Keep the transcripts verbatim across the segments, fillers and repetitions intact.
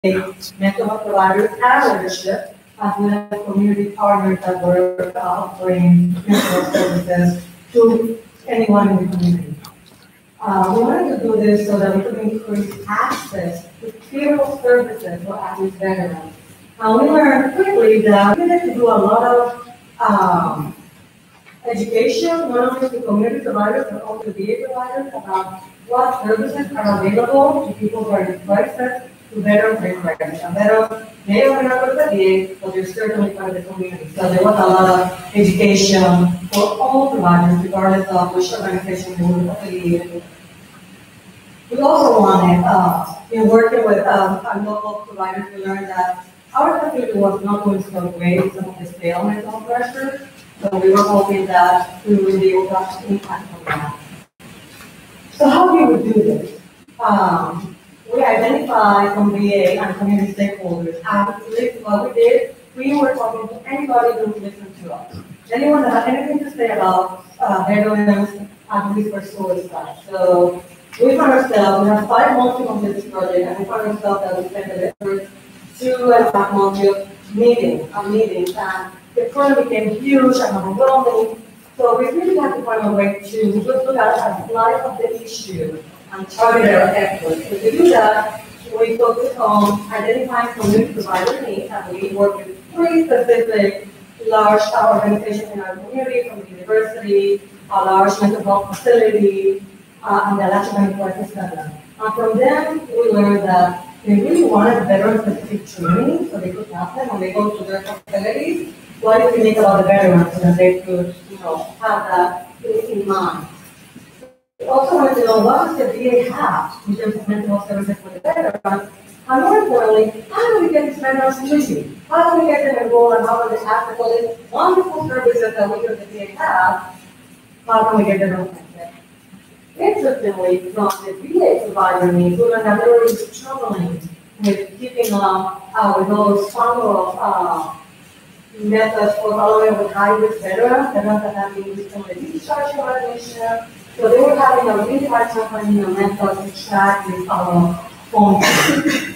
mental health providers and leadership, as well as community partners that were uh, offering mental health services to anyone in the community. Uh, we wanted to do this so that we could increase access to critical services for at-risk veterans. Uh, we learned quickly that we needed to do a lot of um, education, not only to community providers, but also to V A providers about what services are available to people who are in crisis, to veterans who are in crisis. And veterans may or may not go to the V A, but they're certainly part of the community. So there was a lot of education for all providers, regardless of which organization they were affiliated with. We also wanted, uh, in working with um, our local providers, we learned that our facility was not doing so great with some of the stalements on pressure. So we were hoping that we would be able to have an impact on that. So how do we do this? Um, we identified some V A and community stakeholders. And what we did, we were talking to anybody who would listen to us. Anyone that had anything to say about uh, veterans and risk for suicide. So we found ourselves, we have five months to complete this project, and we found ourselves that we spent the first two and a half months of meetings and meetings, and the project became huge and overwhelming. So we really had to find a way to just look at a slice of the issue and target our efforts. So to do that, we focused on identifying community provider needs, and we worked with three specific large organizations in our community, from the university, a large mental health facility, uh, and the Latin Crisis Center. And from them, we learned that they really wanted veteran-specific training, so they could help them when they go to their facilities. What do you think about the veterans, so that they could, you know, have that in mind? We also wanted to know what does the V A have in terms of mental health services for the veterans, and more importantly, how do we get these veterans treated? How do we get them enrolled, and how do they access all these wonderful services that we as the V A have? How can we get them affected? Interestingly, from the V A provider needs, we learned that they were really struggling with keeping up uh, with those follow-up uh, methods for following with high-risk veterans, veterans that have been recently discharged from radiation. So they were having a really hard time finding a method to track these follow-up phone calls.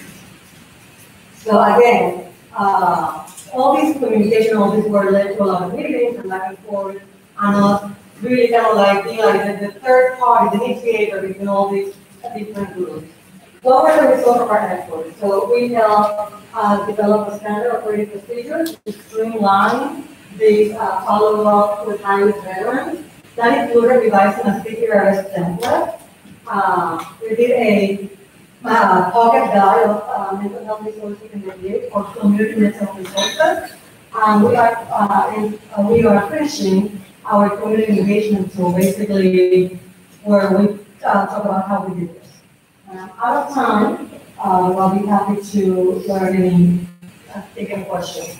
So again, uh, all these communication, all these were led to a lot of meetings and back and forth, and us really kind of like being like the, the third party, the initiator between all these different groups. What were the results of our efforts? So we helped uh, develop a standard operating procedure to streamline the uh, follow-up with high-risk veterans. That included revising a C P R S template. Uh, we did a uh, pocket guide of uh, mental health resources in the V A for community mental health resources. And we are, uh, in, uh, we are finishing our community engagement tool, basically where we uh, talk about how we did this. And I'm out of time. Uh, I'll be happy to learn any, uh, take any questions.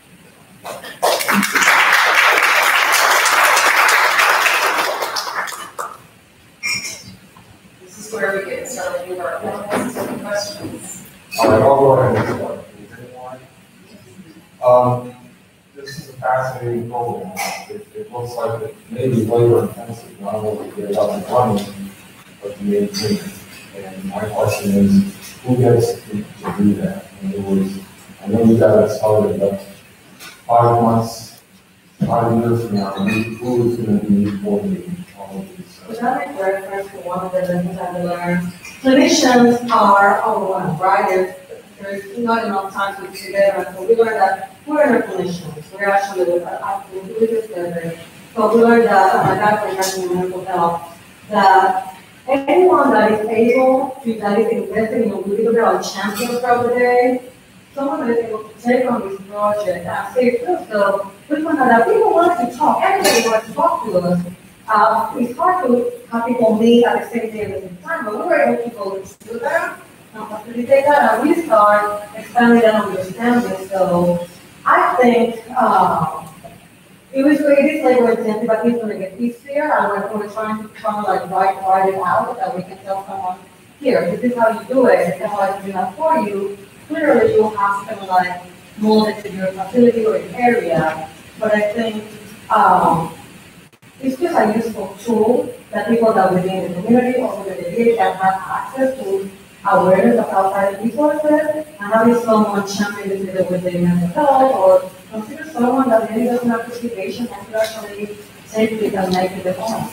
This is where we get started with our questions. All right, I'll go ahead and start. Is anyone? Um, This is a fascinating program. It, it looks like it may be labor intensive, not only to get it up and running, but to maintain it. And my question is, who gets to, to do that? In other words, I know you got it started, but five months, five years from now, who is going to be coordinating all of these? So that makes reference to one of the lessons I've learned. Clinicians are overwhelmed, right? There's, there's not enough time to together, so we learned that we're not clinicians. We're actually with this survey. So we learned that, uh, my background is in mental health, that anyone that is able to, that is invested in a little bit of champion throughout the day, someone that is able to take on this project and say, so we found out that people want to talk, everybody wants to talk to us. Uh, it's hard to have people meet at the same day at the same time, but we were able to go to them and facilitate that, and we start expanding that understanding. So I think uh, it was it is labor intensive, but it's going to get easier, and we're, we're trying to try to like write, write it out that we can tell someone, here, this is how you do it, this is how I can do that for you. Clearly, you have to like mold it to your facility or your area, but I think um, it's just a useful tool that people that within the community or within the V A can have access to awareness of outside resources, and having someone champion this either within mental health or consider someone that maybe doesn't have participation and could actually safely can make it at home.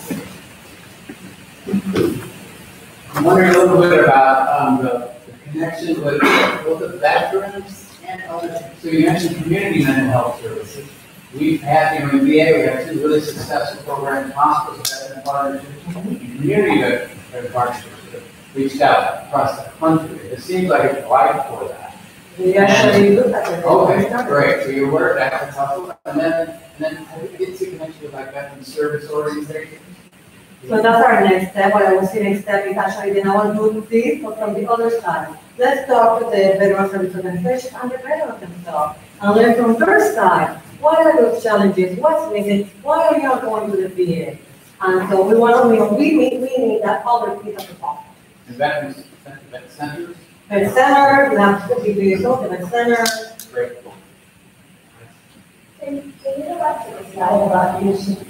I'm wondering a little bit about um, the, the connection with both the veterans and others. So you mentioned community mental health services. We've had, you know, in V A, we have two really successful programs, hospitals that have been partnerships, and community that have been partnerships that have reached out across the country. It seems like it's ripe for that. We actually look at it. Okay, great. So you work at the hospital, and then, and then have you get to connection with like veteran service organizations? So that's our next step. What I was saying next step is actually then I want to do this, but from the other side. Let's talk with the veteran service organization and the veterans themselves, and learn from their side. What are those challenges? What's missing? Why are you not going to the V A? And so we want to, you know, we need, we need that other piece of the puzzle. And veterans, veteran centers? Vet center, we have to be the vet center. Great. Can, can you go back to the slide about leadership?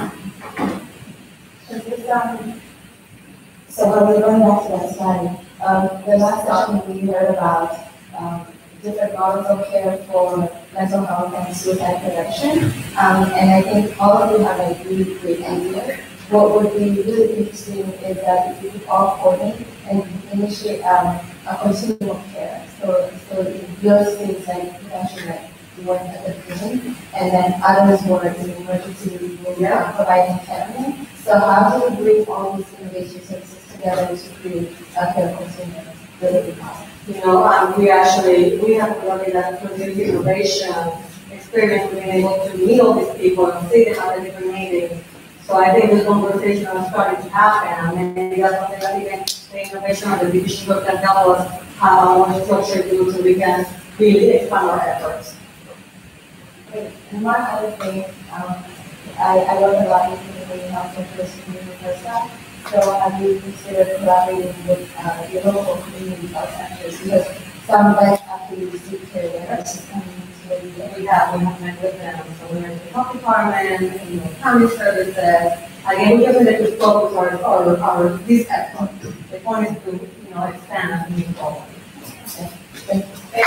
So this, um, so when we're going back to that slide, um, the last session we heard about um, different models of care for mental health and suicide prevention, um, and I think all of you have a really great idea. What would be really interesting is that if we could all coordinate and initiate um, a continuum of care. So, so those things like prevention, like work at the beginning, and then others work in emergency room, yeah, providing care. So how do we bring all these innovation services together to create a care continuum? Really possible. You know, um, we actually, we have already that community innovation experience, being able to meet all these people and see them at a different meeting. So I think this conversation is starting to happen, and maybe that's something that even the innovation or the division group can help us have a more structured group so we can really expand our efforts. Great. And one other thing, um, I, I learned a lot in community health and first community first time. So have you considered collaborating with uh, your local community health centers? Because some vets actually receive care there. We have, we have met with them, so we're in the health department, you know, family services. Again, we just need to focus our, our, our, this effort. The point is to, you know, expand and move forward. Okay. Thank you.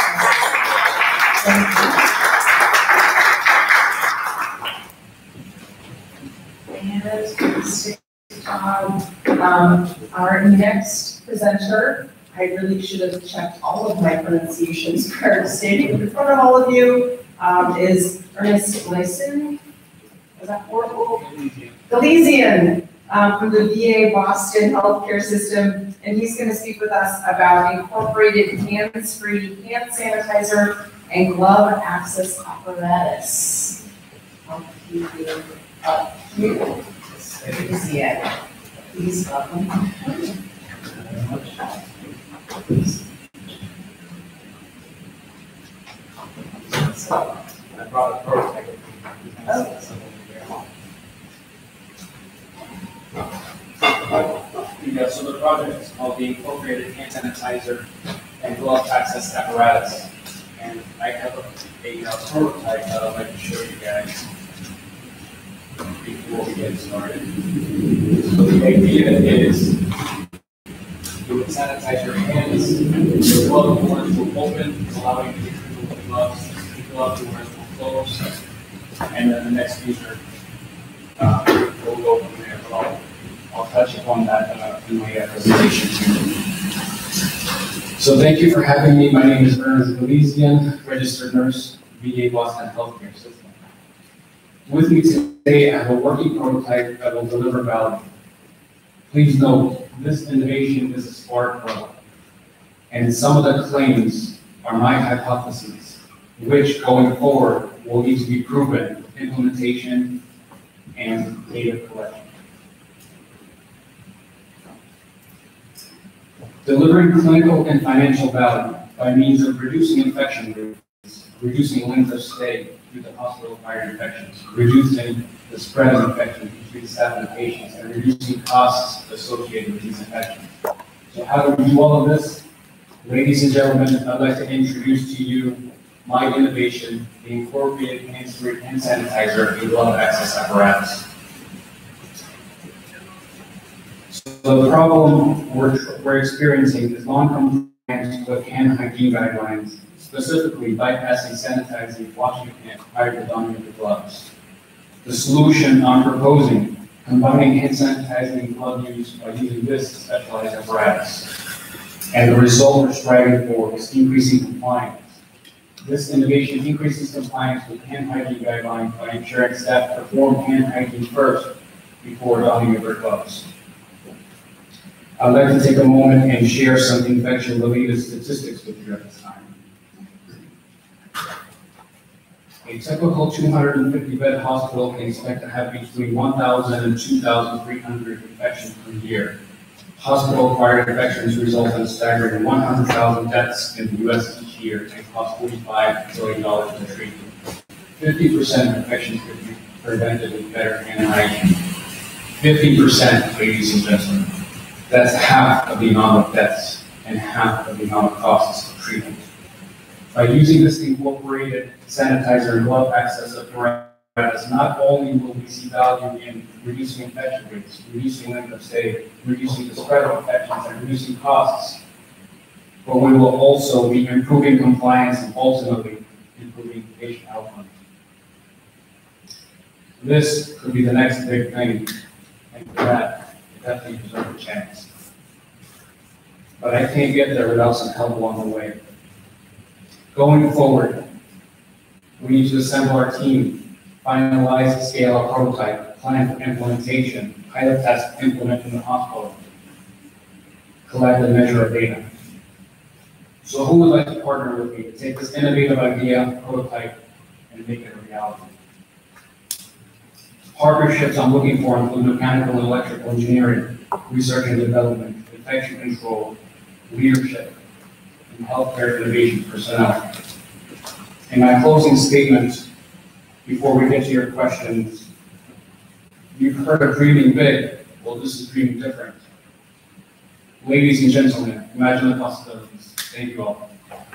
And stick on um, our next presenter. I really should have checked all of my pronunciations prior to standing in front of all of you, um, is Ernest Lyson. Was that horrible? Galesian, um, from the V A Boston Healthcare System, and he's going to speak with us about incorporated hands-free hand sanitizer and glove access apparatus. I'll keep you up here. Galesian. Please welcome. So, I brought a prototype. Yeah, so the project is called the Incorporated Hand Sanitizer and Glove Access Apparatus. And I have a, a uh, prototype that I'd like to show you guys before we get started. So the idea is you would sanitize your hands, your glove doors will open, allowing you to remove the gloves, the glove doors will close, and then the next user uh, will go from there. But I'll, I'll touch upon that uh, in my uh, presentation. So thank you for having me. My name is Ernest Galesian, registered nurse, V A Boston Healthcare System. With me today, I have a working prototype that will deliver value. Please note, this innovation is a spark plug, and some of the claims are my hypotheses, which going forward will need to be proven with implementation and data collection. Delivering clinical and financial value by means of reducing infection rates, reducing length of stay due to hospital-acquired infections, reducing the spread of infections between staff and patients, and reducing costs associated with these infections. So how do we do all of this? Ladies and gentlemen, I'd like to introduce to you my innovation, the Incorporated Hands-Free Hand Sanitizer and Glove Access Apparatus. the problem we're, we're experiencing is non-compliance with hand hygiene guidelines, specifically bypassing sanitizing, washing your hands prior to donning the gloves. The solution I'm proposing, combining hand sanitizing and glove use by using this specialized apparatus. And the result we're striving for is increasing compliance. This innovation increases compliance with hand hygiene guidelines by ensuring staff perform hand hygiene first before donning their gloves. I'd like to take a moment and share some infection-related statistics with you at this time. A typical two hundred fifty bed hospital can expect to have between one thousand and two thousand three hundred infections per year. Hospital-acquired infections result in a staggering one hundred thousand deaths in the U S each year and cost forty-five billion dollars in treatment. fifty percent of infections could be prevented with better hand hygiene. fifty percent, ladies and gentlemen. That's half of the amount of deaths and half of the amount of costs of treatment. By using this incorporated sanitizer and glove access apparatus, not only will we see value in reducing infection rates, reducing length of stay, reducing the spread of infections, and reducing costs, but we will also be improving compliance and ultimately improving patient outcomes. This could be the next big thing, and for that, it definitely deserves a chance. But I can't get there without some help along the way. Going forward, we need to assemble our team, finalize, scale our prototype, plan for implementation, pilot test, implement in the hospital, collect and measure our data. So who would like to partner with me to take this innovative idea, prototype, and make it a reality? Partnerships I'm looking for include mechanical and electrical engineering, research and development, infection control, leadership, and healthcare innovation personnel. In my closing statement, before we get to your questions, you've heard of dreaming big. Well, this is dreaming different. Ladies and gentlemen, imagine the possibilities. Thank you all.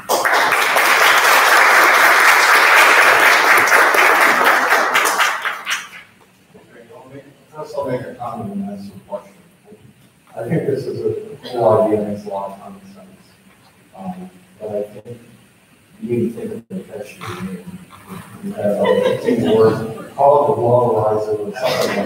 First, I'll make a comment and ask you a question. I think this is a cool idea, makes a lot of common sense. Um, but I think you need to think of the infection you need. You have uh, fifteen words, call it the globalizer or something like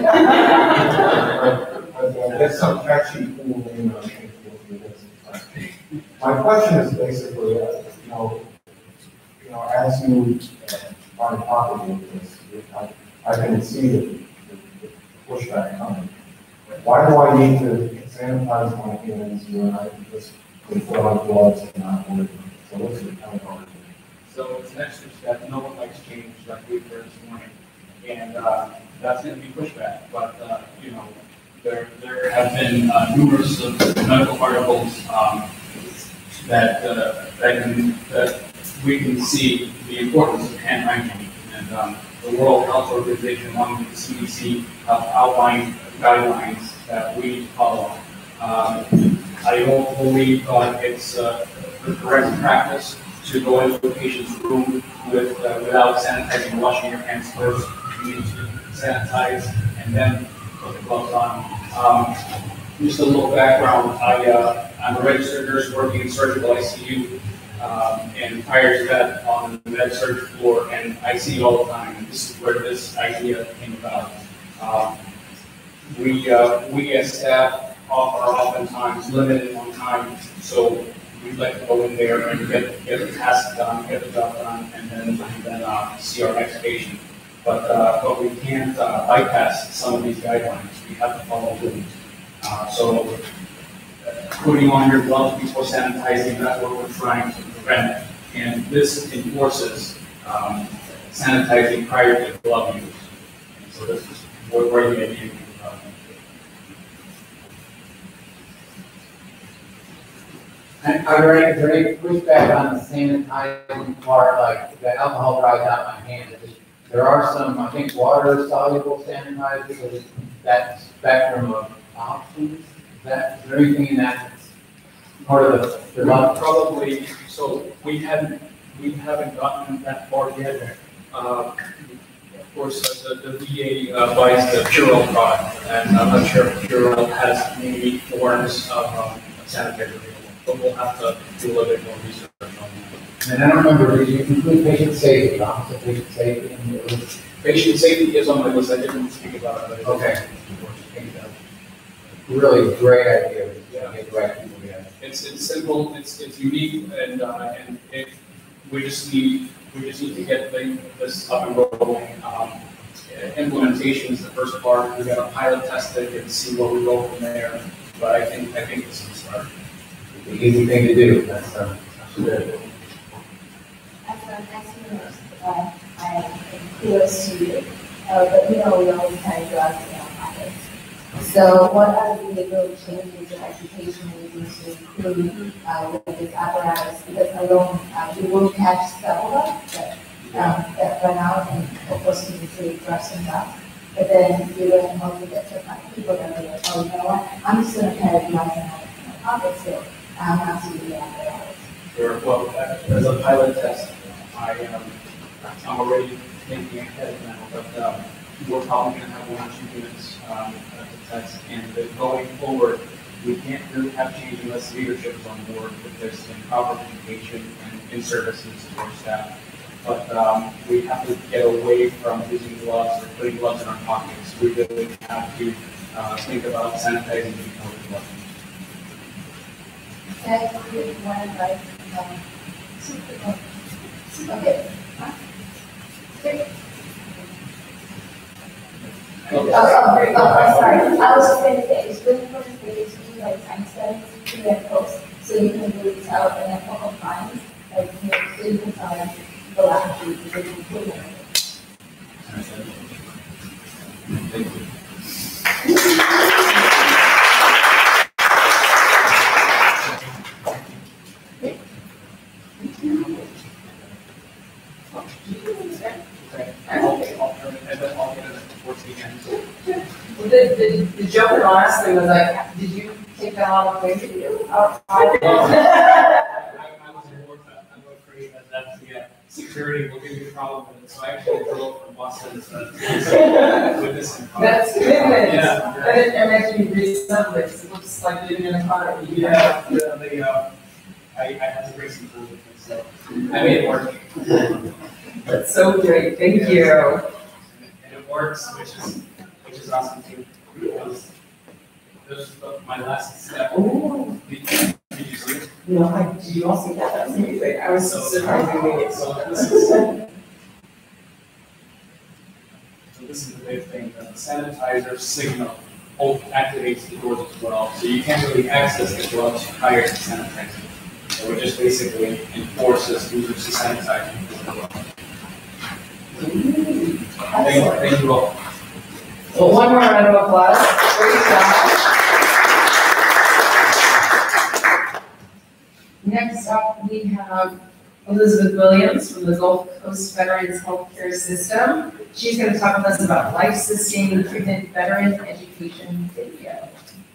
that. But uh, get some catchy, cool name, I think you'll get some time. My question is basically, uh, you know, you know, as you uh, are talking with this, I, I can see the, the, the pushback coming. Why do I need to sanitize my hands when I can just put on gloves and not worry? So what's the kind of argument? So it's an extra step. No one likes change, like we've heard this morning, and uh, that's going to be pushback. But uh, you know, there there have been uh, numerous of medical articles um, that uh, that can that we can see the importance of hand hygiene, and um, the World Health Organization, along with the C D C, have outlined guidelines that we follow. Um, I don't believe uh, it's uh, the correct practice to go into a patient's room with uh, without sanitizing and washing your hands first. You need to sanitize and then put the gloves on. Um, just a little background, I, uh, I'm a registered nurse working in surgical I C U, um, and prior to that on the med surg floor, and I see it all the time, and this is where this idea came about. Um, we, uh, we as staff are oftentimes limited on time, so we'd like to go in there and get, get the task done, get the job done, and then, and then uh, see our next patient. But, uh, but we can't uh, bypass some of these guidelines. We have to follow them. Uh, so uh, putting on your gloves before sanitizing, that's what we're trying to prevent. And this enforces um, sanitizing prior to glove use. And so this is where, where the idea came from. And are there any, is there any pushback on the sanitizing part, like the alcohol dries out my hand? There are some, I think, water soluble sanitizers, so that spectrum of options. Is that, is there anything in that that's part of the, the Well, probably, so we haven't, we haven't gotten that far yet. Uh, course, uh, the, the V A uh, buys the Purell product, and I'm not sure if Purell has many forms of um, sanitizer available, but we'll have to do a little bit more research on that. And I don't remember, did you include patient safety, officer patient safety in your list? Patient safety is on my list, I didn't speak about it, but it's Okay. okay. Really great idea. Yeah, get the right people together. It's, it's simple, it's, it's unique, and, uh, and it, we just need, we just need to get the, this up and rolling. Um, implementation is the first part, we gotta pilot test it and see where we go from there, but I think, I think this is a start. The easy thing to do, that's, uh, that's good. As a next nurse, uh, I am curious to you, uh, but you know, we always carry drugs in our pockets. So what are the behavioral changes or education needs to include uh, with this apparatus? Because alone, uh, we will catch several that, um, that run out and of course we need to dress them up. But then you're going to also get to find people that are like, oh, you know what, I'm just going to carry drugs in my pocket, so I'm not to do the apparatus. Sure. Well, as a pilot test, I am, I'm already thinking ahead of now, but um, we're probably going to have one or two units um, to test, and then going forward, we can't really have change unless leadership is on board with this and proper communication and in services to our staff. But um, we have to get away from using gloves or putting gloves in our pockets. We really have to uh, think about sanitizing before we glove. Can I do one advice? Um, okay. Okay. Oh, oh, oh, oh, sorry. I was just going to say, it's really important for you to do like time studies pre and post, so you can really tell the network compliance, like, you know, so you can tell them the last week to really improve it. Thank you. Well, the, the, the joke in the last thing was like, did you take that all the way to you? Oh, I did. I wasn't worth that. I'm afraid that that's, yeah, security will give you a problem with it. So I actually drove from Boston to with this. That's commitment. Yeah. And it, and actually resembles, it looks like living in a car. Yeah, the, the, uh, I, I had to bring some food with me, so I made it work. That's so great, thank you. And it works, which is, which is awesome too. Because this is the- my last step. Ooh. Did, did you see it? No, I, did you all see that? That was amazing. I was so surprised to read it. So this is, so this is the big thing, that the sanitizer signal oh, activates the doors as well. So you can't really access the gloves prior to sanitizing. So it just basically enforces users to sanitize before the glove. Thank you, thank you all. Well, one more round of applause. Great job. Next up, we have Elizabeth Williams from the Gulf Coast Veterans Healthcare System. She's going to talk with us about life-sustaining treatment veteran education video.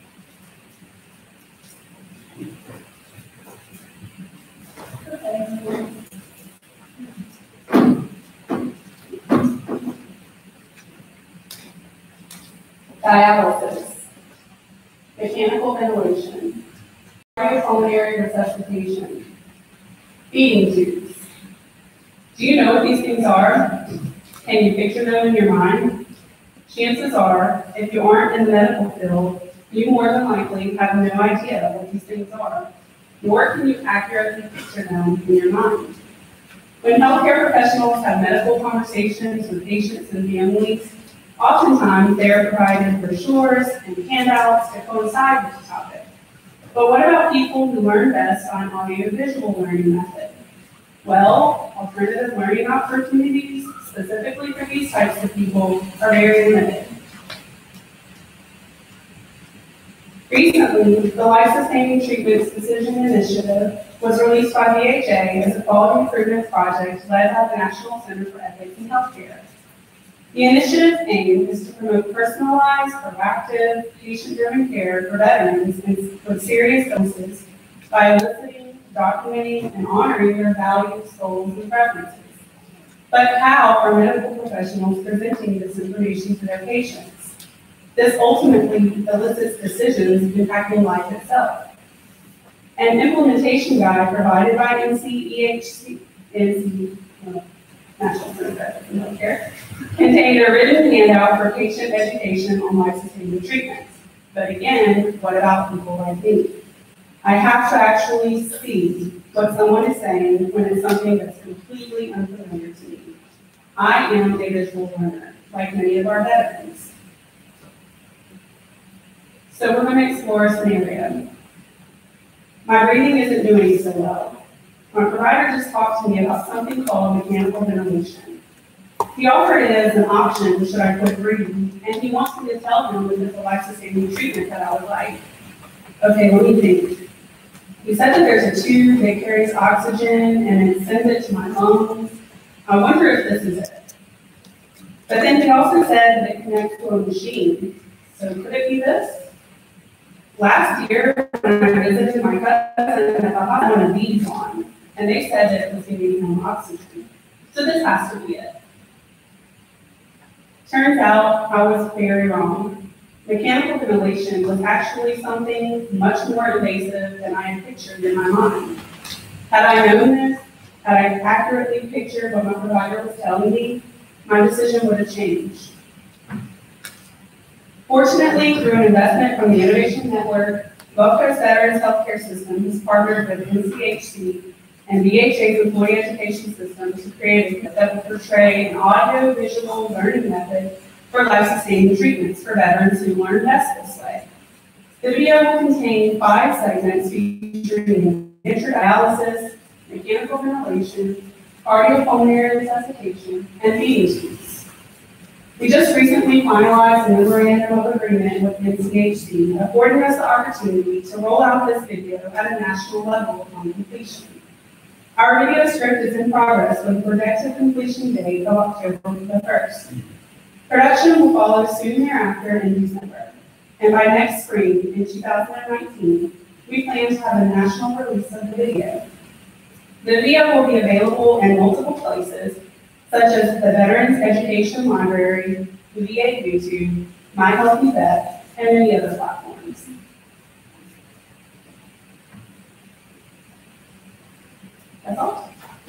Dialysis, mechanical ventilation, cardiopulmonary resuscitation, feeding tubes. Do you know what these things are? Can you picture them in your mind? Chances are, if you aren't in the medical field, you more than likely have no idea what these things are, nor can you accurately picture them in your mind. When healthcare professionals have medical conversations with patients and families, oftentimes they are provided brochures and handouts to coincide with the topic. But what about people who learn best on an audio-visual learning method? Well, alternative learning opportunities specifically for these types of people are very limited. Recently, the Life Sustaining Treatments Decision Initiative was released by V H A as a quality improvement project led by the National Center for Ethics in Healthcare. The initiative's aim is to promote personalized, proactive, patient-driven care for veterans with serious illnesses by eliciting, documenting, and honoring their values, goals, and preferences. but how are medical professionals presenting this information to their patients? This ultimately elicits decisions impacting life itself. An implementation guide provided by N C E H C, N C, uh, National Center for Healthcare, contained a written handout for patient education on life-sustaining treatments. But again, what about people like me? I have to actually see what someone is saying when it's something that's completely unfamiliar to me. I am a visual learner, like many of our veterans. So we're going to explore a scenario. My reading isn't doing so well. My provider just talked to me about something called mechanical ventilation. He offered it as an option should I quit breathing, and he wants me to tell him that it's a life-sustaining treatment that I would like. Okay, let me think. He said that there's a tube that carries oxygen and it sends it to my lungs. I wonder if this is it. But then he also said that it connects to a machine. So could it be this? Last year, when I visited my cousin, I thought one of these on, and they said that it was giving him oxygen. So this has to be it. Turns out I was very wrong. Mechanical ventilation was actually something much more invasive than I had pictured in my mind. Had I known this, had I accurately pictured what my provider was telling me, my decision would have changed. Fortunately, through an investment from the Innovation Network, Gulf Coast Veterans Healthcare System has partnered with N C H C and V H A's Employee Education System to create a that will portray an audio-visual learning method for life-sustaining treatments for veterans who learn best this way. The video will contain five segments featuring dialysis, mechanical ventilation, cardiopulmonary resuscitation, and feeding tubes. We just recently finalized a memorandum of agreement with N C H C, affording us the opportunity to roll out this video at a national level upon completion. Our video script is in progress with a projected completion date of October the first. Production will follow soon thereafter in December. And by next spring, in two thousand nineteen, we plan to have a national release of the video. The video will be available in multiple places, such as the Veterans Education Library, the V A YouTube, My Healthy Vet, and many other platforms. That's all.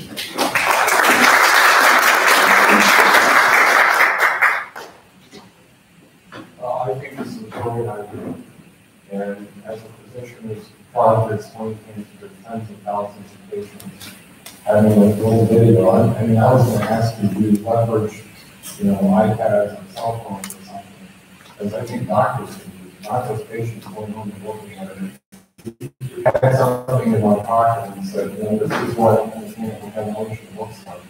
Uh, I think this is a brilliant idea. And as a physician who's projects going into the tens of thousands of patients, having a little video, I I mean, I was gonna ask you, do you leverage, you know, iPads and cell phones or something? Because I think doctors can use it, not just patients going home and looking at it. I had something in my pocket and said, you know, this is what mechanical ventilation looks like.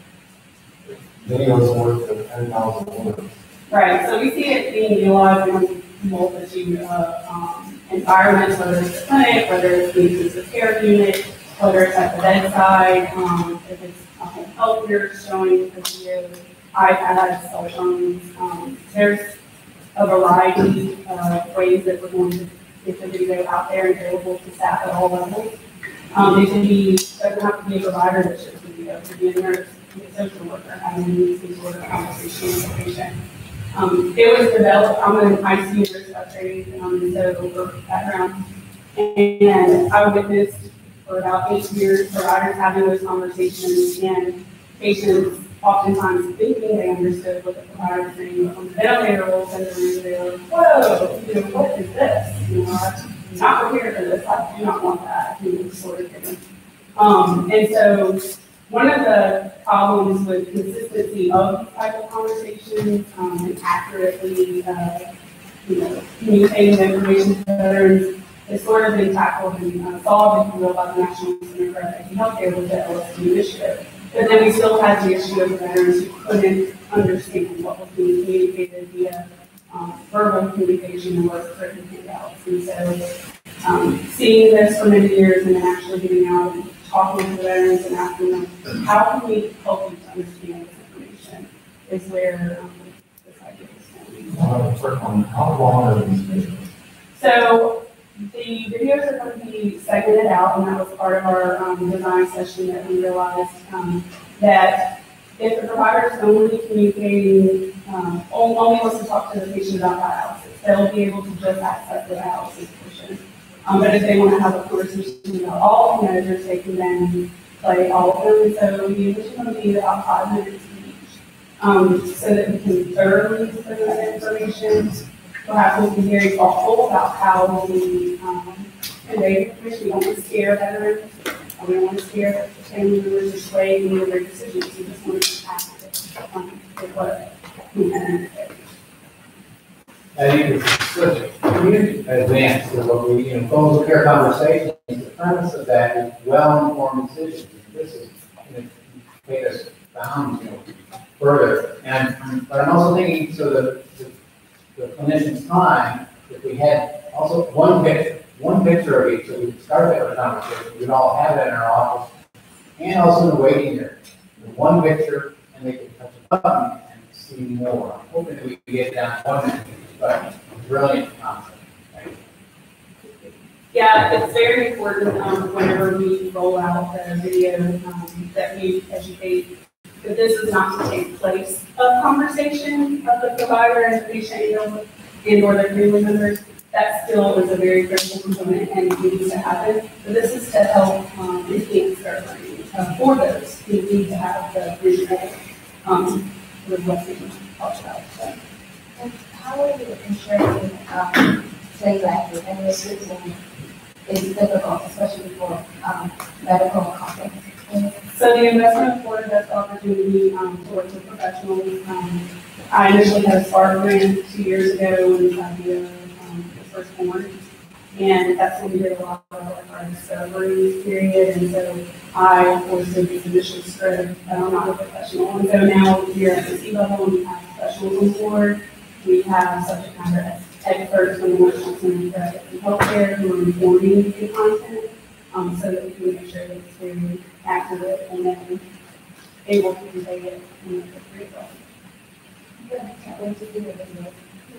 Videos worth of ten thousand words. Right, so we see it being utilized in multitude of um, environments, whether it's a clinic, whether it's the intensive care unit, whether it's at the bedside, um, if it's a home health nurse showing the video, iPads, cell phones. Um, there's a variety of ways that we're going to get the video out there and available to staff at all levels. Um, it can be, doesn't have to be a provider that shows the video, it could be a nurse, it could be a social worker having some sort of conversation with the patient. Um, it was developed, I'm an I C U nurse by trade, um, and so over background. And I witnessed for about eight years providers having those conversations and patients oftentimes thinking they understood what the provider was saying, but on the ventilator rolls in the room, they were, whoa, you know, what is this? You know, I'm not prepared for this, I do not want that, you know, sort of thing. Um, and so one of the problems with consistency of these type of conversations um, and accurately, uh, you know, communicating the information to veterans is sort of been tackled and uh, solved, if you will, by the National Center for Veteran Healthcare with the L S D initiative. But then we still had the issue of the veterans who couldn't understand what was being communicated via um, verbal communication and was written handouts. And so um, seeing this for many years and then actually getting out and talking to the veterans and asking them, how can we help you to understand this information is where um, this idea is coming. Uh, how long are these videos? So the videos are going to be segmented out, and that was part of our um, design session that we realized um, that if the provider is only communicating, um, only only wants to talk to the patient about dialysis, they'll be able to just access the dialysis portion. Um, but if they want to have a conversation about all measures, they can then play all of them. So the initial will be about five minutes each, um, so that we can thoroughly present that information. Perhaps we'll be very thoughtful about how we um, convey information. We don't want to scare veterans. We don't want to scare family members or sway any of their decisions. We just want to ask it um, with what we can. I think it's such a huge advance to what we, you know, phone care conversations. The premise of that is well-informed decisions. This is going to take us down, you know, further. And but I'm also thinking, so the, the, the clinician's time, if we had also one picture, one picture of each, so we could start that conversation, we'd all have that in our office, and also in the waiting area. One picture, and they could touch a button and see more. I'm hoping that we can get down to one minute. But brilliant concept. Right? Yeah, it's very important um, whenever we roll out the video um, that we educate that this is not to take place of conversation of the provider and the patient and, and or their family members. That still is a very critical component and needs to happen. But this is to help um, enhance their learning uh, for those who need to have the visual um, with what we talked about. So. How are you ensuring um, playback and restricting is difficult, especially for um, medical content? So the investment for best opportunity um, to work with professionals. Um, I initially had a SPARK grant two years ago when Fabio um, was first born, and that's when we did a lot of like, our discovery period. And so I was doing this initial script. I'm not a professional, and so now we're at the C level and we have professionals on board. We have subject matter experts from the National Center for Healthcare who are informing the content um, so that we can make sure that it's very accurate and then able to convey it in a appropriate way. Good. Can't wait to do the video.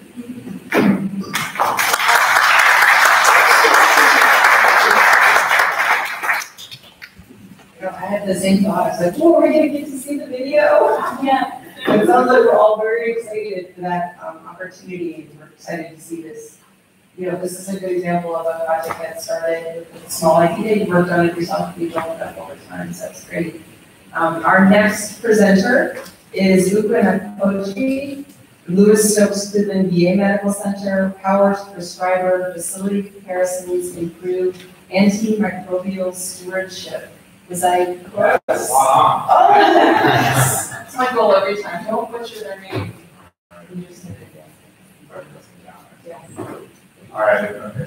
You know, I had the same thought. I was like, "Oh, we're gonna get to see the video." Yeah. It sounds like we're all very excited for that um, opportunity, and we're excited to see this. You know, this is a good example of a project that started with a small idea. You worked on it yourself, you developed that over time, so that's great. Um, our next presenter is Luca Nakochi, Lewis Stokes Cleveland V A Medical Center, powers prescriber facility comparisons improve antimicrobial stewardship. Was I close? Yes. Wow. Oh, yes. That's my goal every time. Don't butcher their name. You just hit it, yes. All right. Okay,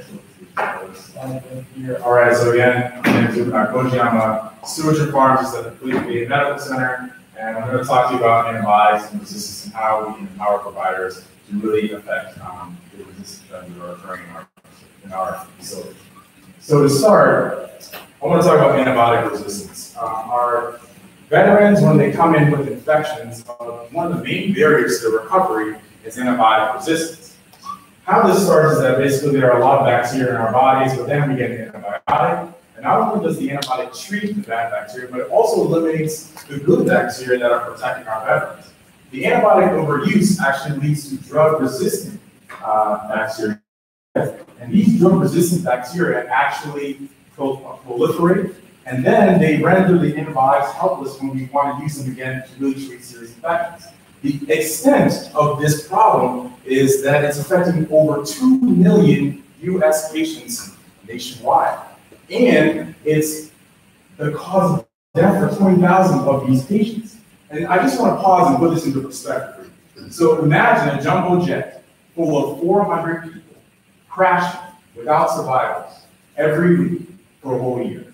so here. All right. So again, my name is Luca Nakochi. I'm a stewardship pharmacist at the Cleveland V A Medical Center, and I'm going to talk to you about antibiotics and resistance and how we can empower providers to really affect um, the resistance that we are occurring in our in our facility. So to start, I want to talk about antibiotic resistance. Um, our veterans, when they come in with infections, uh, one of the main barriers to recovery is antibiotic resistance. How this starts is that basically there are a lot of bacteria in our bodies, but then we get an antibiotic, and not only does the antibiotic treat the bad bacteria, but it also eliminates the good bacteria that are protecting our veterans. The antibiotic overuse actually leads to drug-resistant uh, bacteria, and these drug-resistant bacteria actually proliferate, and then they render the antibiotics helpless when we want to use them again to really treat serious infections. The extent of this problem is that it's affecting over two million U S patients nationwide, and it's the cause of death for twenty thousand of these patients. And I just want to pause and put this into perspective. So imagine a jumbo jet full of four hundred people crashing without survivors every week for a whole year.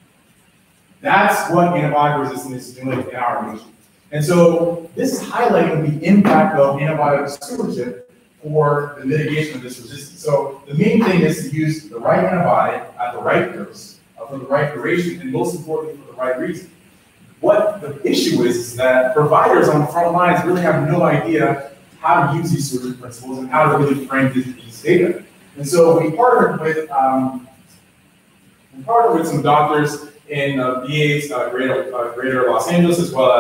That's what antibiotic resistance is doing in our nation. And so this is highlighting the impact of antibiotic stewardship for the mitigation of this resistance. So the main thing is to use the right antibiotic at the right dose, uh, for the right duration, and most importantly, for the right reason. What the issue is, is that providers on the front lines really have no idea how to use these stewardship principles and how to really frame these, these data. And so we partnered with um, we partnered with some doctors in uh, V A's uh, greater, uh, greater Los Angeles, as well as uh,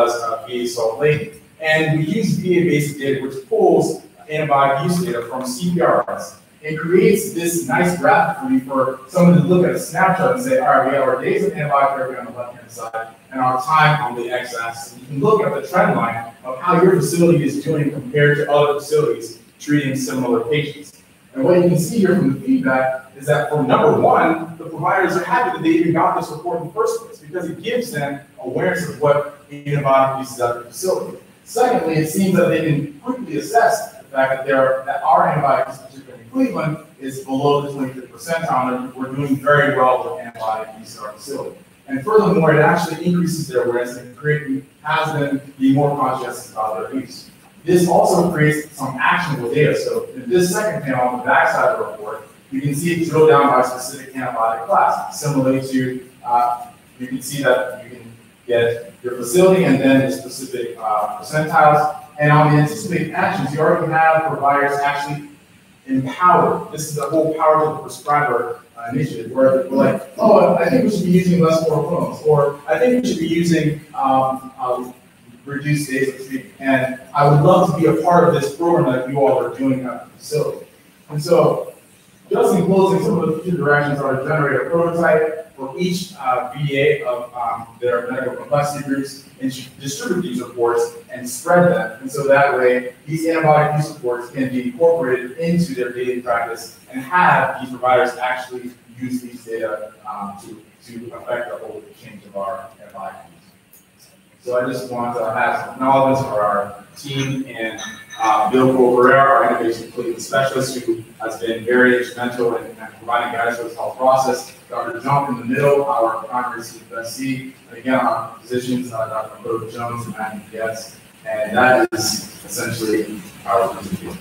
V A Salt Lake. And we use V A-based data, which pulls antibiotic use data from C P R S and creates this nice graphic for you for someone to look at a snapshot and say, all right, we have our days of antibiotic therapy on the left-hand side and our time on the x-axis. You can look at the trend line of how your facility is doing compared to other facilities treating similar patients. And what you can see here from the feedback is that for number one, the providers are happy that they even got this report in the first place because it gives them awareness of what antibiotic use is at their facility. Secondly, it seems that they can quickly assess the fact that there that our antibiotic use, particularly in Cleveland, is below the twenty-fifth percentile, and we're doing very well with antibiotic use at our facility. And furthermore, it actually increases their awareness and create, has them be more conscious about their use. This also creates some actionable data. So in this second panel on the backside of the report, you can see it drilled down by specific antibiotic class. Similarly to, uh, you can see that you can get your facility and then the specific uh, percentiles. And on the anticipated actions, you already have providers actually empowered. This is the whole power to the prescriber uh, initiative, where we're like, oh, I think we should be using less fluoroquinolones, or I think we should be using um, um, reduced days of treatment. And I would love to be a part of this program that you all are doing at the facility. And so, just in closing, some of the future directions are to generate a prototype for each uh, V A of um, their medical complexity groups and distribute these reports and spread them. And so that way, these antibiotic use reports can be incorporated into their daily practice and have these providers actually use these data um, to, to affect the whole change of our antibiotic use. So I just want to have some acknowledgments for our team and uh, Bill Correa, our innovation Cleveland specialist, who has been very instrumental in, in providing guidance for this whole process. Doctor Jump in the middle, our primary C F C, and again, our physicians, uh, Doctor Cody Jones and Matthew Getz, and that is essentially our presentation.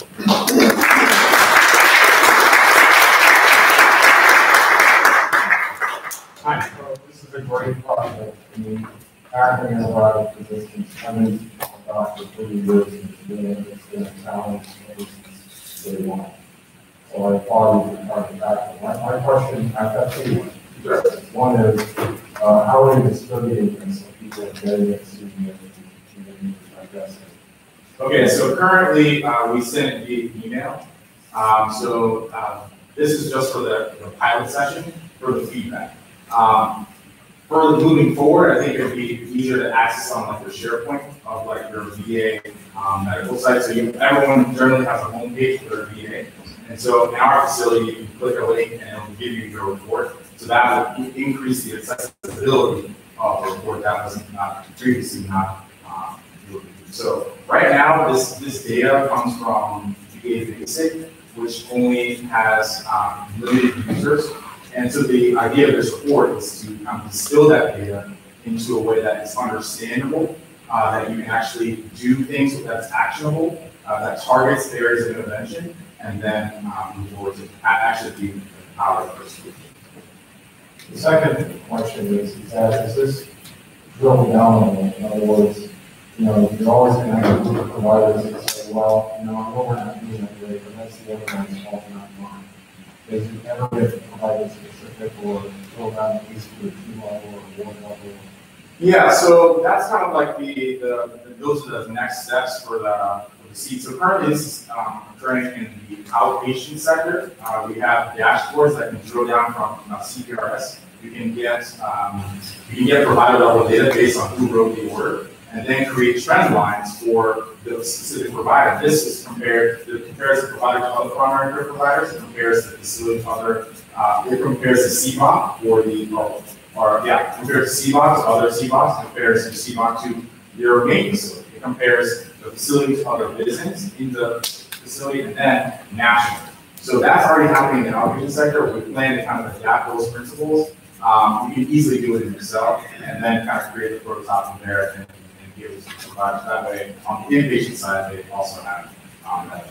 Hi, so this is a great project. I mean, acting in a lot of physicians, I mean, doctor for thirty years and doing it's been a challenge since day one. So I applaud you for trying to tackle. My, my question, I've got two ones. Sure. One is, uh, how are you distributing this so people are getting it, seeing it, and I guess. Okay, so currently uh, we send it via email. Um, so uh, this is just for the, the pilot session for the feedback. Um, Further moving forward, I think it would be easier to access on like your SharePoint of like your V A um, medical site. So you, everyone generally has a home page for their V A. And so in our facility, you can click a link and it will give you your report. So that will increase the accessibility of the report that was not previously not um, so right now, this, this data comes from V A Basic, which only has um, limited users. And so the idea of this report is to um, distill that data into a way that is understandable, uh, that you can actually do things that's actionable, uh, that targets areas of intervention, and then um, move forward to actually be our first group. The second question is, is that is this drilling down on it? In other words, you know, you're always going to have a group of providers that say, well, you know, I know we're not doing that great, but that's the other guy's fault, not mine. Does it ever get provided specific or go down at least to a two level or one level? Yeah, so that's kind of like the, the, the those are the next steps for the, for the seat. So currently this is um, occurring in the outpatient sector. Uh, we have dashboards that can drill down from uh, C P R S. You can get um, you can get provider level data based on who wrote the order, and then create trend lines for the specific provider. This is compared, it compares the provider to other primary care providers, it compares the facility to other, uh, it compares the C B O C or the, or, or yeah, compares the C B O C to other C B O Cs, compares the C B O C to your main facility. It compares the facility to other business in the facility, and then national. So that's already happening in the outpatient sector. We plan to kind of adapt those principles. Um, you can easily do it in Excel, and then kind of create a prototype from there. And, give us providers that way. On the inpatient side, they also have um, that.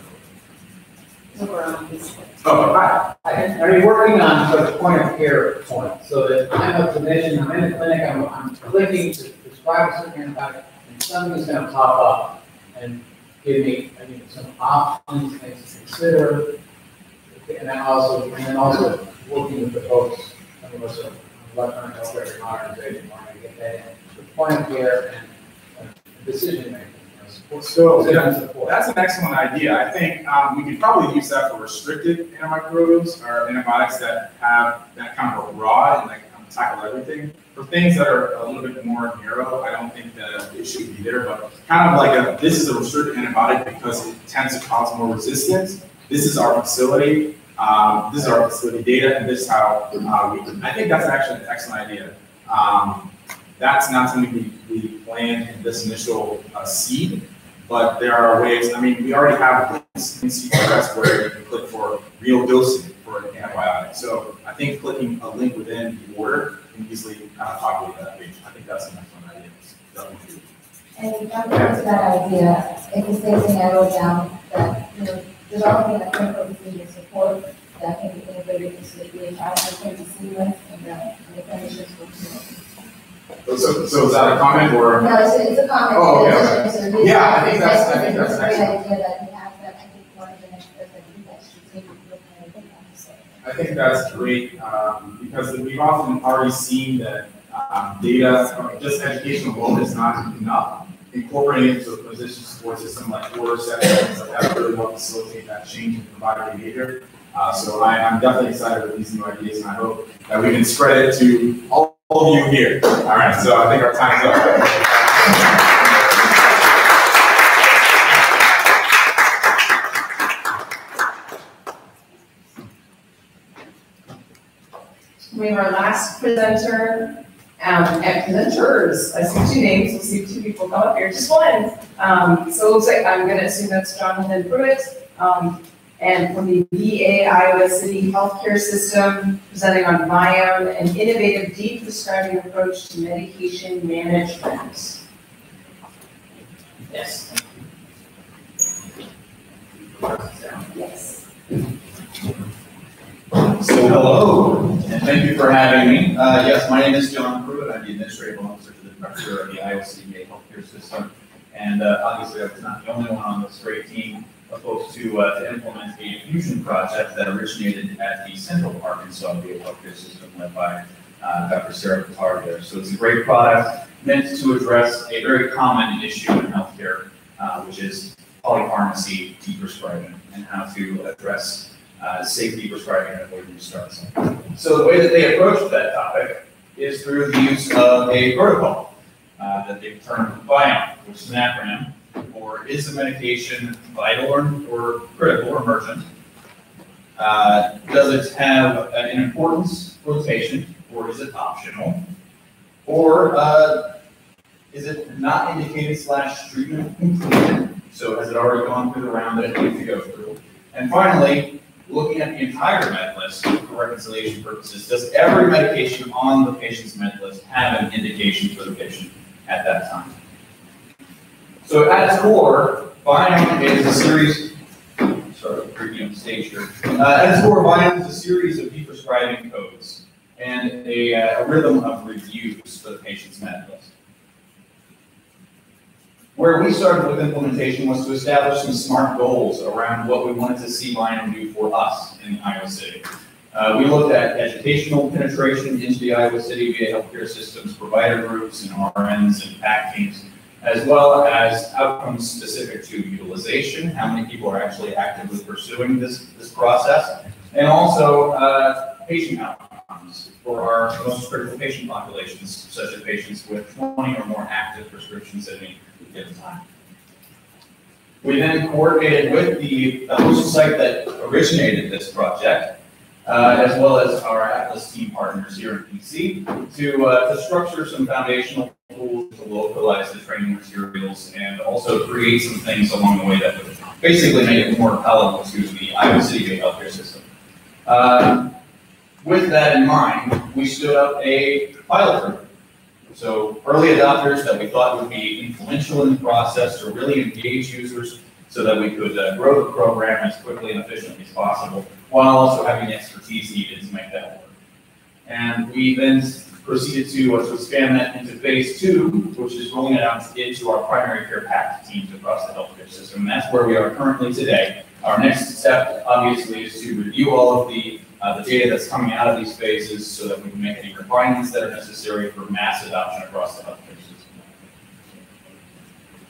Oh, hi. Are you working on sort of point of care point? So that I'm a clinician, I'm in a clinic, I'm, I'm clicking to prescribe a certain antibiotic, and something's going to pop up and give me, I mean, some options, things to consider, and then also, and then also working with the folks, I mean, what's a electronic health record modernization, wanting to get that in. The point of care and decision making. So yeah, that's an excellent idea. I think um, we could probably use that for restricted antimicrobials or antibiotics that have that kind of a broad and like um, tackle everything. For things that are a little bit more narrow, I don't think that it should be there. But kind of like a, this is a restricted antibiotic because it tends to cause more resistance. This is our facility. Um, this is our facility data, and this is how uh, we. I think that's actually an excellent idea. Um, that's not something we, we planned in this initial uh, seed, but there are ways. I mean, we already have links in C P S where you can click for real dosing for an antibiotic. So I think clicking a link within the order can easily kind of populate that page. I think that's an excellent idea. Definitely. And jumping into that idea, it's the same thing I wrote down, that, you know, developing a clinical decision support that can be integrated into the V H I, that can be seamless, and the, and the clinicians will do. So, so is that a comment or? No, it's a, it's a comment. Oh, okay, It's okay. a- it's a really- Yeah, I think that's, I think that's It's a great excellent. idea that we have that, I think one of the next steps that we that strategic look at, I think that's so. I think that's great, um, because we've often already seen that, um, data, or just education alone is not enough. Incorporating it into a physician support system like order settings, like that really will facilitate that change in provider behavior. Uh, so I, I'm definitely excited with these new ideas, and I hope that we can spread it to all, all of you here. All right, so I think our time's up. We have our last presenter, um, and presenters. I see two names, we'll see two people come up here, just one. Um, so it looks like, I'm gonna assume that's Jonathan Pruitt, um, and from the V A Iowa City Healthcare System, presenting on Viome, an innovative deep prescribing approach to medication management. Yes. Yes. So hello, and thank you for having me. Uh, yes, my name is John Pruitt. I'm the administrative officer to the director of the Iowa City V A Healthcare System. And uh, obviously, I was not the only one on this great team of folks to, uh, to implement a fusion project that originated at the Central Arkansas V A Healthcare System led by uh, Doctor Sarah Pitar there. So it's a great product meant to address a very common issue in healthcare, uh, which is polypharmacy deprescribing and how to address Uh, safety prescribing and avoiding starts. So the way that they approach that topic is through the use of a protocol uh, that they've termed Viome, which is an acronym for is the medication vital or, or critical or emergent? Uh, does it have an importance for the patient, or is it optional? Or uh, is it not indicated slash treatment completed? So has it already gone through the round that it needs to go through? And finally, looking at the entire med list for reconciliation purposes, does every medication on the patient's med list have an indication for the patient at that time? So at its core, Viome is a series, sorry, creeping up the stage here. Uh, at its core, Viome is a series of deprescribing codes and a, uh, a rhythm of reviews for the patient's med list. Where we started with implementation was to establish some smart goals around what we wanted to see Viome do for us in Iowa City. Uh, we looked at educational penetration into the Iowa City V A healthcare systems, provider groups and R Ns and PAC teams, as well as outcomes specific to utilization, how many people are actually actively pursuing this, this process, and also uh, patient outcomes for our most critical patient populations, such as patients with twenty or more active prescriptions at any given time. We then coordinated with the host site that originated this project, uh, as well as our Atlas team partners here in P C, to, uh, to structure some foundational tools to localize the training materials and also create some things along the way that would basically make it more palatable to the Iowa City V A healthcare system. Uh, with that in mind, we stood up a pilot group. So early adopters that we thought would be influential in the process to really engage users so that we could uh, grow the program as quickly and efficiently as possible, while also having the expertise needed to make that work. And we then proceeded to, uh, to expand that into phase two, which is rolling it out into our primary care PAC teams across the healthcare system. And that's where we are currently today. Our next step, obviously, is to review all of the Uh, the data that's coming out of these phases so that we can make any refinements that are necessary for mass adoption across the healthcare system.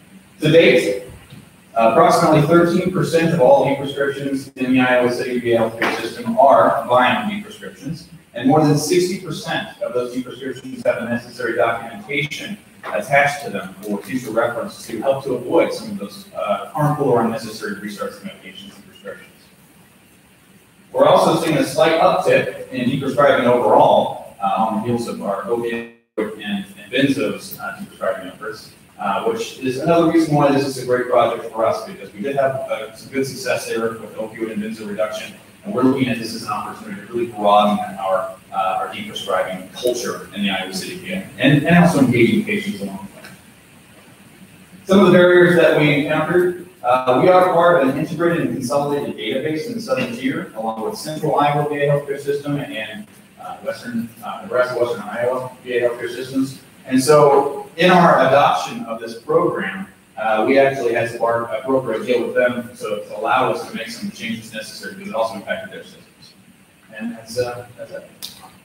To date, uh, approximately thirteen percent of all e-prescriptions in the Iowa City V A healthcare system are Biome e-prescriptions, and more than sixty percent of those e-prescriptions have the necessary documentation attached to them for future reference to help to avoid some of those uh, harmful or unnecessary restarts of medications and prescriptions. We're also seeing a slight uptick in e-prescribing overall uh, on the heels of our opioid and, and benzos uh, e-prescribing efforts, uh, which is another reason why this is a great project for us, because we did have uh, some good success there with opioid and benzo reduction, and we're looking at this as an opportunity to really broaden our uh, our e-prescribing culture in the Iowa City V A, and, and also engaging patients along the way. Some of the barriers that we encountered. Uh, we are part of an integrated and consolidated database in the Southern Tier, along with Central Iowa V A healthcare system and uh, Western, uh, Nebraska, Western Iowa V A healthcare systems. And so, in our adoption of this program, uh, we actually had to bar, uh, broker a deal with them so to allow us to make some changes necessary, because it also impacted their systems. And that's, uh, that's it.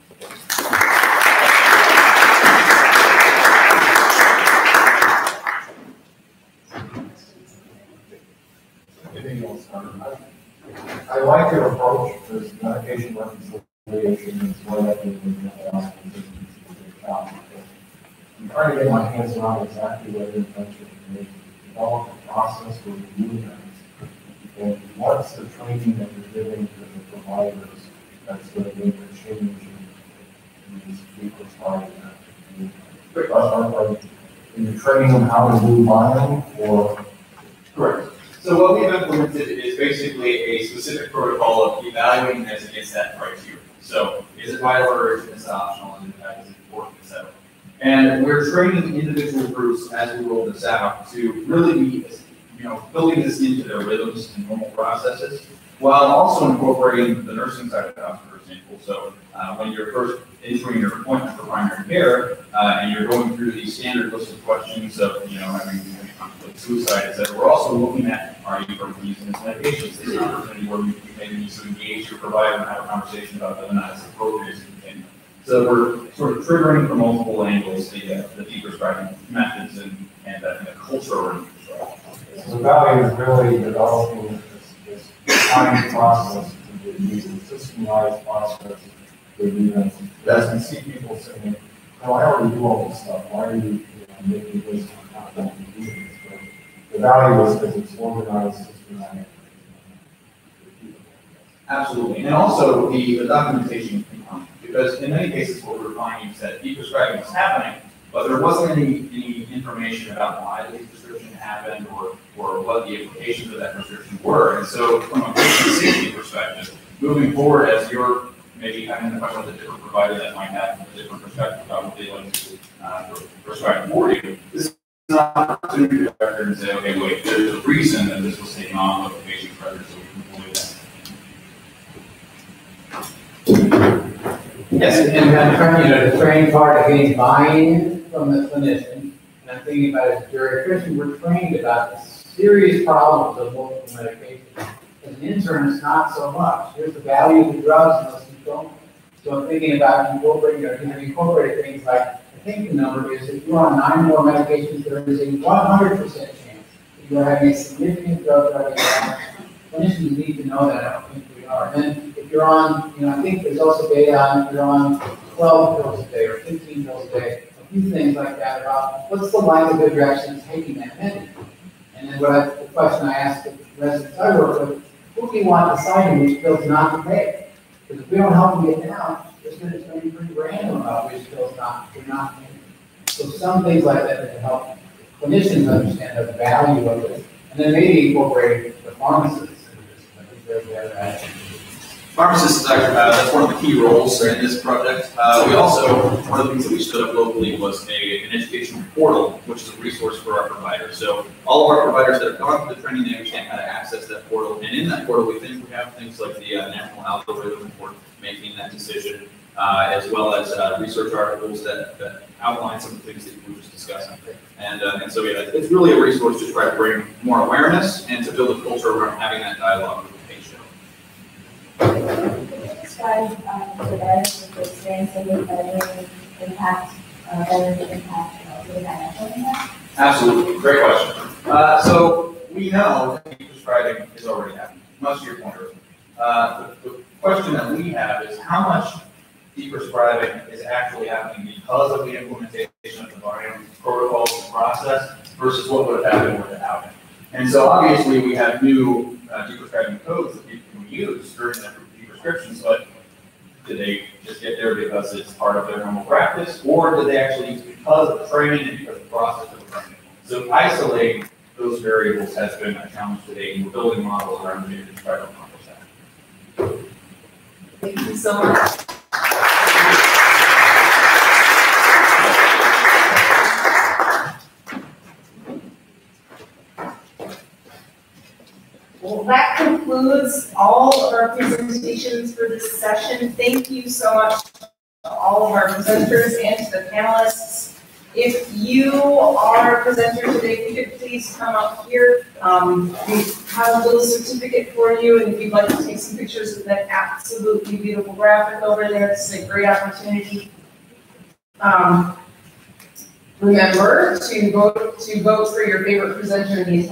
I like your approach to medication reconciliation and what that means in the house. I'm trying to get my hands around exactly what you're mentioning, to develop a process for reviewing that. And what's the training that you're giving to the providers that's going to make a change in these people starting that? Are you training them how to do mine, or? Correct. So what we've implemented is basically a specific protocol of evaluating as against that criteria. So is it vital or urgent? Is it optional? And is it important, et cetera? And we're training individual groups as we roll this out to really be, you know, building this into their rhythms and normal processes, while also incorporating the nursing side of the house, for example. So uh, when you're first entering your appointment for primary care, uh, and you're going through the standard list of questions of, you know, having conflict, suicide, et cetera, we're also looking at, are you currently using this medication? Is this an opportunity where you maybe need to engage your provider and have a conversation about whether or not it's appropriate to continue? So we're sort of triggering from multiple angles the, uh, the e-prescribing methods and, and, uh, and the culture around e-prescribing. So the value is really developing this, this time process to use a systemized process to do that. As we see people saying, "No, I already do all this stuff. Why are you, you know, making this not going to do this?" But the value is because it's organized, systematic. Absolutely, and also the, the documentation component, because in many cases what we're finding is that e-prescribing is happening, but there wasn't any, any information about why the prescription happened or, or what the implications of that prescription were. And so from a patient safety perspective, moving forward, as you're maybe having a question with a different provider that might have a different perspective about what they like to uh, prescribe for you, this is an opportunity to go back there and say, okay, wait, there's a reason that this was taken off of the patient's record, so we can avoid that. Yes, and I'm trying, you know, the training part of getting buy-in from the clinician, and I'm thinking about as a geriatrician, we're trained about the serious problems of multiple medication. As an intern, it's not so much. Here's the value of the drugs, and let's keep going. So I'm thinking about incorporating, or you know, incorporated things like, I think the number is, if you're on nine more medications, there is a one hundred percent chance that you are having a significant drug-drug interaction. Clinicians need to know that. I don't think we are. And then if you're on, you know, I think there's also data on if you're on twelve pills a day or fifteen pills a day, a few things like that about what's the likelihood you're actually taking that medicine. And then what I, the question I asked the residents I work with, who do you want deciding which pills not to take? Because if we don't help them get down, it's going to be pretty random about which pills not we're not taking. So some things like that that can help clinicians understand the value of it, and then maybe incorporate the pharmacists. Pharmacists is actually, uh, that's one of the key roles in this project. Uh, we also, one of the things that we stood up locally was a, an educational portal, which is a resource for our providers. So all of our providers that have gone through the training, they understand how to access that portal. And in that portal, we think we have things like the uh, national algorithm for making that decision, uh, as well as uh, research articles that, that outline some of the things that you were just discussing. And, uh, and so, yeah, it's really a resource to try to bring more awareness and to build a culture around having that dialogue with the patient. Describe um, the benefits of the experience and the better impact, uh, better impact, uh, the financial impact? Absolutely, great question. Uh, so we know that prescribing is already happening, much to your point earlier. Uh, the, the question that we have is how much de-prescribing is actually happening because of the implementation of the volume protocols and process versus what would have happened without it. And so obviously we have new uh, de-prescribing codes that people can use during their de-prescriptions, but did they just get there because it's part of their normal practice, or did they actually use it because of the training and because of the process of the training? So isolating those variables has been a challenge today, and we're building models around it to try to accomplish that. Thank you so much. Well, that concludes all of our presentations for this session. Thank you so much to all of our presenters and to the panelists. If you are a presenter today, if you could please come up here. Um, we have a little certificate for you, and if you'd like to take some pictures of that absolutely beautiful graphic over there, this is a great opportunity. Um, remember to vote to vote for your favorite presenter in the